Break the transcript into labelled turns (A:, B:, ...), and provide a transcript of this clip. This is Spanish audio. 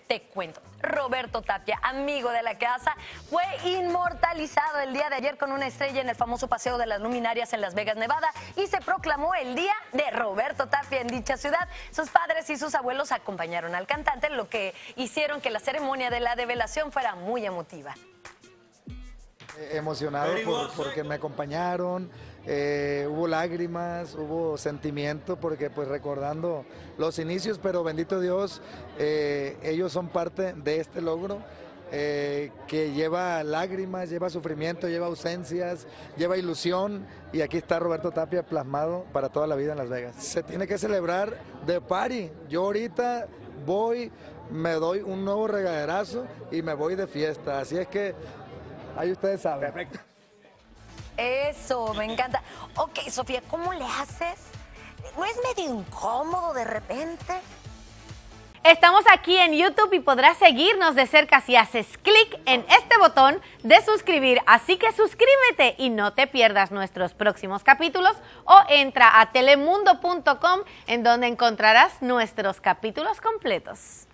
A: te cuento. Roberto Tapia, amigo de la casa, fue inmortalizado el día de ayer con una estrella en el famoso Paseo de las Luminarias en Las Vegas, Nevada, y se proclamó el Día de Roberto Tapia en dicha ciudad. Sus padres y sus abuelos acompañaron al cantante, lo que hicieron que la ceremonia de la develación fuera muy emotiva.
B: Emocionado porque me acompañaron, hubo lágrimas, hubo sentimiento, porque pues recordando los inicios, pero bendito Dios, ellos son parte de este logro que lleva lágrimas, lleva sufrimiento, lleva ausencias, lleva ilusión, y aquí está Roberto Tapia plasmado para toda la vida en Las Vegas. Se tiene que celebrar de party. Yo ahorita voy, me doy un nuevo regaderazo y me voy de fiesta, así es que ahí ustedes saben.
C: Perfecto.
A: Eso, me encanta. Ok, Sofía, ¿cómo le haces? ¿No es medio incómodo de repente?
D: Estamos aquí en YouTube y podrás seguirnos de cerca si haces clic en este botón de suscribir. Así que suscríbete y no te pierdas nuestros próximos capítulos, o entra a telemundo.com en donde encontrarás nuestros capítulos completos.